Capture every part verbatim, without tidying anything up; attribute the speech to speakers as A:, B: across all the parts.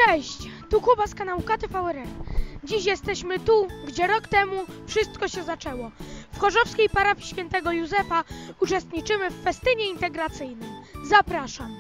A: Cześć, tu Kuba z kanału K T V R R. Dziś jesteśmy tu, gdzie rok temu wszystko się zaczęło. W chorzowskiej parafii świętego Józefa uczestniczymy w festynie integracyjnym. Zapraszam.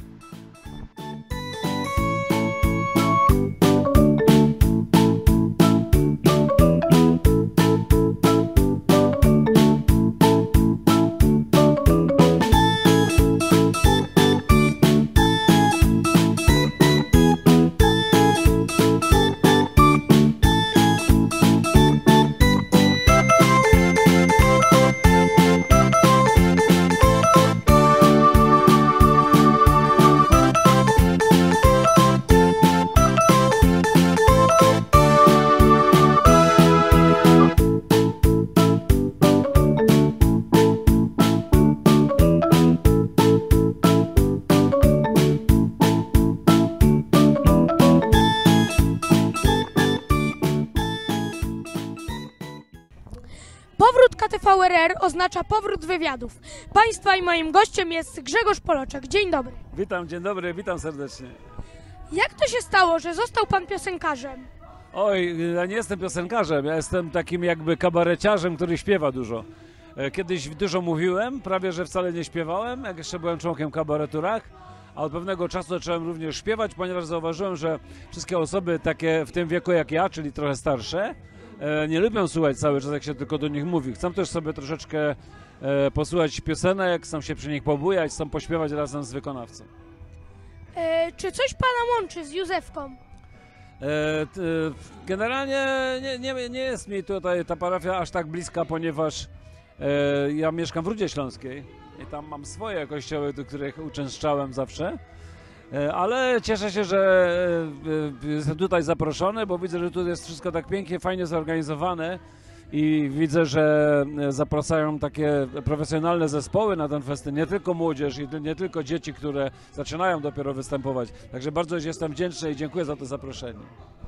A: Powrót K T V R R oznacza powrót wywiadów. Państwa i moim gościem jest Grzegorz Poloczek. Dzień dobry.
B: Witam, dzień dobry, witam serdecznie.
A: Jak to się stało, że został pan piosenkarzem?
B: Oj, ja nie jestem piosenkarzem, ja jestem takim jakby kabareciarzem, który śpiewa dużo. Kiedyś dużo mówiłem, prawie że wcale nie śpiewałem, jak jeszcze byłem członkiem kabareturach, a od pewnego czasu zacząłem również śpiewać, ponieważ zauważyłem, że wszystkie osoby takie w tym wieku jak ja, czyli trochę starsze, nie lubią słuchać cały czas, jak się tylko do nich mówi. Chcą też sobie troszeczkę e, posłuchać piosenek, chcą się przy nich pobujać, chcą pośpiewać razem z wykonawcą.
A: E, czy coś pana łączy z Józefką?
B: E, t, generalnie nie, nie, nie jest mi tutaj ta parafia aż tak bliska, ponieważ e, ja mieszkam w Rudzie Śląskiej i tam mam swoje kościoły, do których uczęszczałem zawsze. Ale cieszę się, że jestem tutaj zaproszony, bo widzę, że tu jest wszystko tak pięknie, fajnie zorganizowane i widzę, że zapraszają takie profesjonalne zespoły na ten festyn, nie tylko młodzież i nie tylko dzieci, które zaczynają dopiero występować. Także bardzo jestem wdzięczny i dziękuję za to zaproszenie.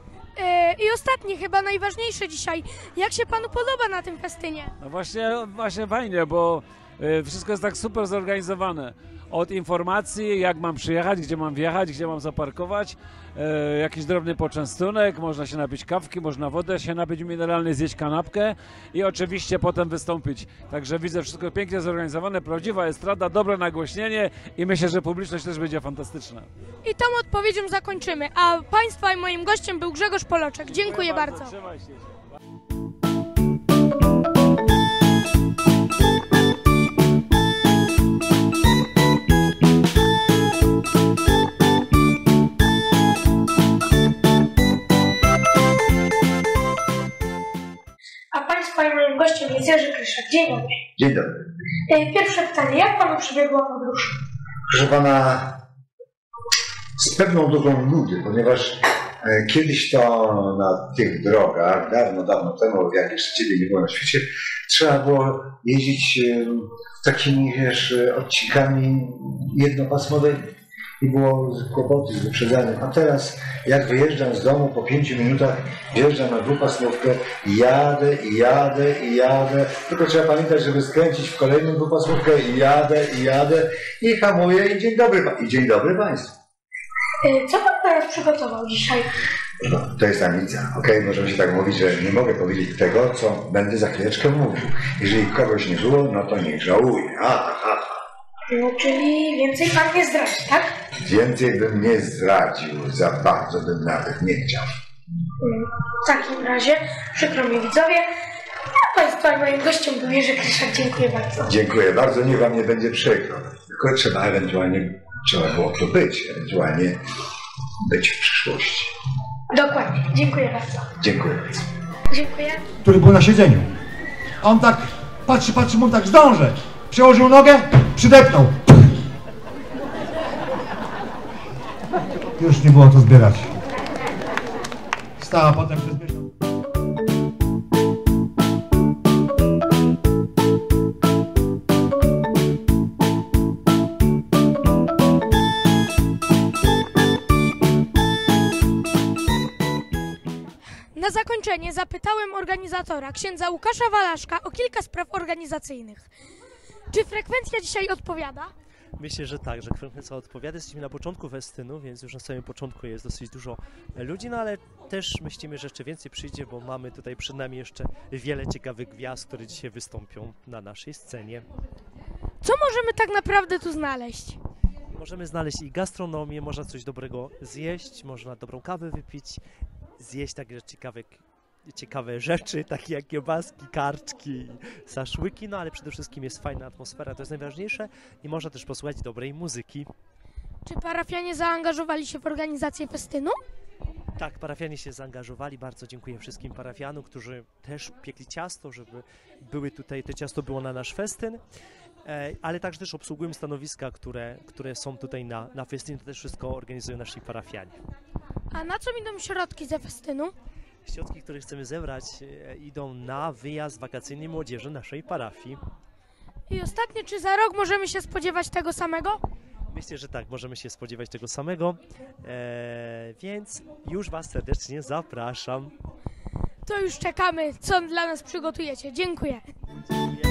A: I ostatnie, chyba najważniejsze dzisiaj, jak się panu podoba na tym festynie?
B: No właśnie, właśnie fajnie, bo wszystko jest tak super zorganizowane. Od informacji, jak mam przyjechać, gdzie mam wjechać, gdzie mam zaparkować, e, jakiś drobny poczęstunek, można się napić kawki, można wodę się napić mineralnej, zjeść kanapkę i oczywiście potem wystąpić. Także widzę wszystko pięknie zorganizowane, prawdziwa estrada, dobre nagłośnienie i myślę, że publiczność też będzie fantastyczna.
A: I tą odpowiedzią zakończymy, a państwa i moim gościem był Grzegorz Poloczek. Dziękuję, Dziękuję bardzo. bardzo.
B: Trzymaj się.
A: A państwa i moim gościem jest Jerzy Kryszak. Dzień dobry.
C: Dzień dobry.
A: Pierwsze pytanie, jak panu przebiegła podróż?
C: Proszę pana, z pewną dozą nudy, ponieważ e, kiedyś to na tych drogach, dawno, dawno temu, jak jeszcze ciebie nie było na świecie, trzeba było jeździć e, takimi, wiesz, odcinkami jednopasmowymi. I było kłopoty z wyprzedzaniem. A teraz, jak wyjeżdżam z domu, po pięciu minutach wjeżdżam na dwupasmówkę i jadę, i jadę, i jadę. Tylko trzeba pamiętać, żeby skręcić w kolejną dwupasmówkę i jadę, i jadę, i hamuję, i dzień dobry, i dzień dobry Państwu.
A: Co pan teraz przygotował dzisiaj?
C: No, to jest tablica, okej? Okay? Możemy się tak mówić, że nie mogę powiedzieć tego, co będę za chwileczkę mówił. Jeżeli kogoś nie było, no to niech żałuje. Ha, ha, ha.
A: No, czyli więcej pan nie zdradzi, tak?
C: Więcej bym nie zdradził, za bardzo bym nawet nie chciał.
A: W takim razie, przykro mi widzowie, a państwa i moim gościem był Jerzy Kryszak. Dziękuję bardzo.
C: Dziękuję bardzo, niech wam nie będzie przykro. Tylko trzeba ewentualnie, trzeba było to być, ewentualnie być w przyszłości.
A: Dokładnie, dziękuję bardzo.
C: Dziękuję bardzo.
A: Dziękuję.
D: Który był na siedzeniu. A on tak patrzy, patrzy, mu tak zdążę. Przełożył nogę, przydepnął. Już nie było to zbierać. Stała potem przez miesiąc.
A: Na zakończenie zapytałem organizatora, księdza Łukasza Walaszka, o kilka spraw organizacyjnych. Czy frekwencja dzisiaj odpowiada?
E: Myślę, że tak, że Kręca odpowiada. Jesteśmy na początku festynu, więc już na samym początku jest dosyć dużo ludzi, no ale też myślimy, że jeszcze więcej przyjdzie, bo mamy tutaj przed nami jeszcze wiele ciekawych gwiazd, które dzisiaj wystąpią na naszej scenie.
A: Co możemy tak naprawdę tu znaleźć?
E: Możemy znaleźć i gastronomię, można coś dobrego zjeść, można dobrą kawę wypić, zjeść także ciekawe, ciekawe rzeczy, takie jak kiełbaski, karczki, szaszłyki, no ale przede wszystkim jest fajna atmosfera, to jest najważniejsze i można też posłuchać dobrej muzyki.
A: Czy parafianie zaangażowali się w organizację festynu?
E: Tak, parafianie się zaangażowali, bardzo dziękuję wszystkim parafianom, którzy też piekli ciasto, żeby były tutaj, to ciasto było na nasz festyn. Ale także też obsługują stanowiska, które, które są tutaj na, na festynie, to też wszystko organizują nasi parafianie.
A: A na co idą środki ze festynu?
E: Środki, które chcemy zebrać, e, idą na wyjazd wakacyjny młodzieży naszej parafii.
A: I ostatnie, czy za rok możemy się spodziewać tego samego?
E: Myślę, że tak, możemy się spodziewać tego samego, e, więc już Was serdecznie zapraszam.
A: To już czekamy, co dla nas przygotujecie. Dziękuję.
E: Dziękuję.